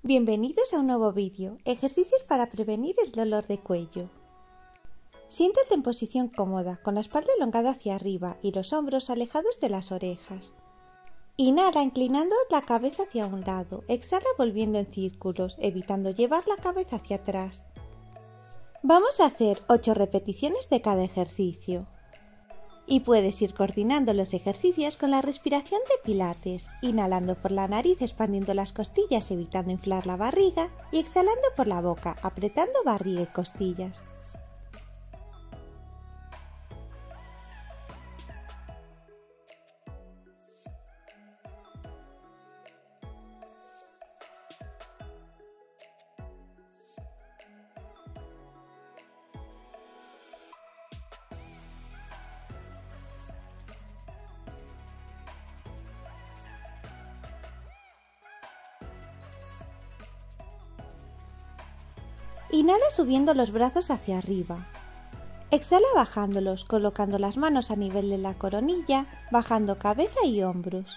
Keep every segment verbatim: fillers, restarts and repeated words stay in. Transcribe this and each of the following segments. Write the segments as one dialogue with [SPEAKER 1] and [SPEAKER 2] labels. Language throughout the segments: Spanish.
[SPEAKER 1] Bienvenidos a un nuevo vídeo, ejercicios para prevenir el dolor de cuello. Siéntate en posición cómoda, con la espalda elongada hacia arriba y los hombros alejados de las orejas. Inhala inclinando la cabeza hacia un lado, exhala volviendo en círculos, evitando llevar la cabeza hacia atrás. Vamos a hacer ocho repeticiones de cada ejercicio. Y puedes ir coordinando los ejercicios con la respiración de Pilates, inhalando por la nariz expandiendo las costillas evitando inflar la barriga y exhalando por la boca apretando barriga y costillas. Inhala subiendo los brazos hacia arriba. Exhala bajándolos, colocando las manos a nivel de la coronilla, bajando cabeza y hombros.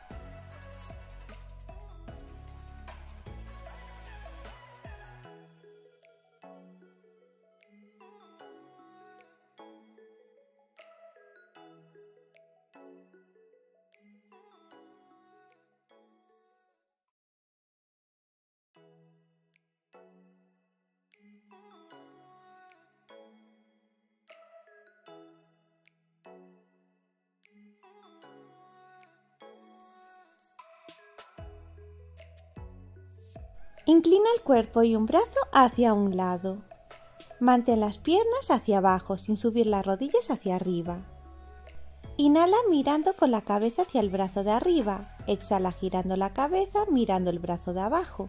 [SPEAKER 1] Inclina el cuerpo y un brazo hacia un lado. Mantén las piernas hacia abajo sin subir las rodillas hacia arriba. Inhala mirando con la cabeza hacia el brazo de arriba. Exhala girando la cabeza mirando el brazo de abajo.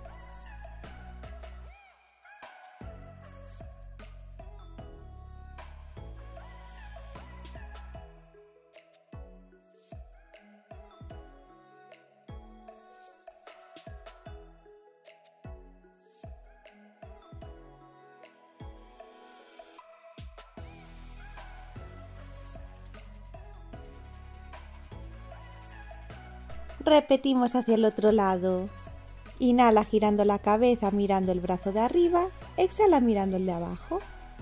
[SPEAKER 1] Repetimos hacia el otro lado. Inhala girando la cabeza mirando el brazo de arriba, exhala mirando el de abajo.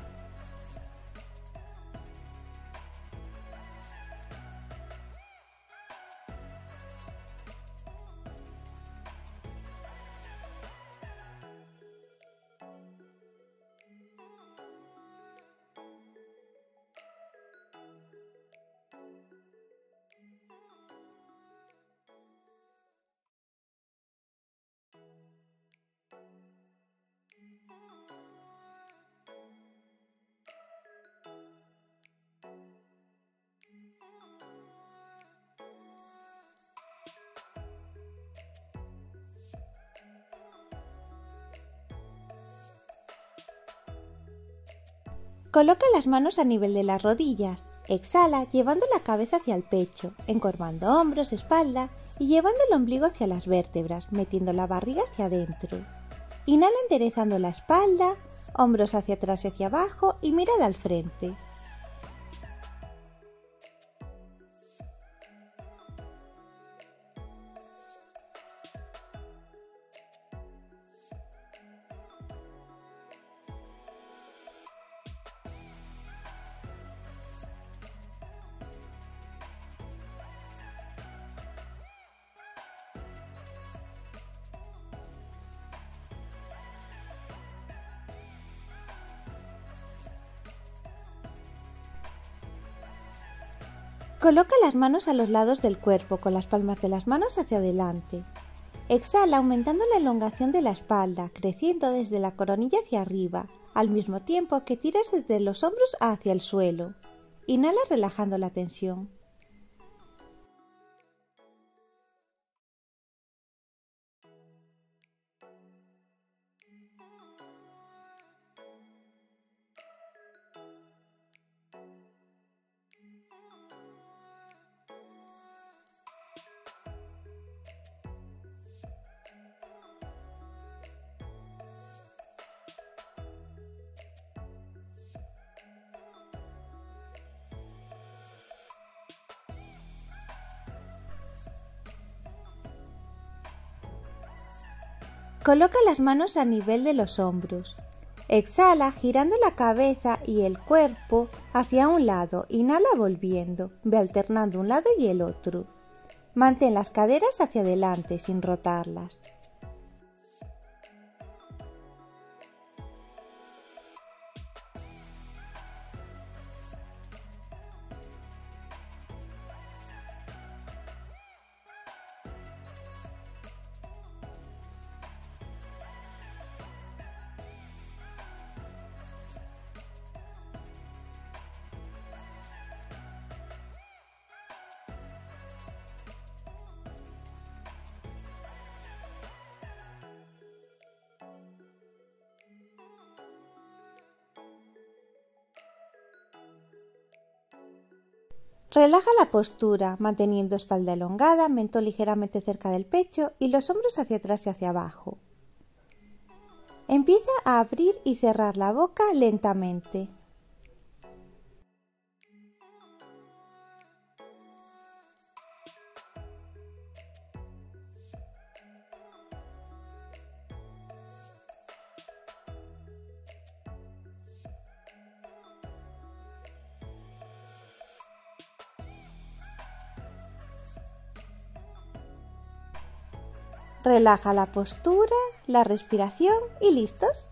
[SPEAKER 1] Coloca las manos a nivel de las rodillas. Exhala llevando la cabeza hacia el pecho, encorvando hombros, espalda y llevando el ombligo hacia las vértebras, metiendo la barriga hacia adentro. Inhala enderezando la espalda, hombros hacia atrás y hacia abajo y mirada al frente. Coloca las manos a los lados del cuerpo con las palmas de las manos hacia adelante. Exhala aumentando la elongación de la espalda, creciendo desde la coronilla hacia arriba, al mismo tiempo que tiras desde los hombros hacia el suelo. Inhala relajando la tensión. Coloca las manos a nivel de los hombros. Exhala girando la cabeza y el cuerpo hacia un lado. Inhala volviendo. Ve alternando un lado y el otro. Mantén las caderas hacia adelante sin rotarlas. Relaja la postura, manteniendo espalda elongada, mentón ligeramente cerca del pecho y los hombros hacia atrás y hacia abajo. Empieza a abrir y cerrar la boca lentamente. Relaja la postura, la respiración y listos.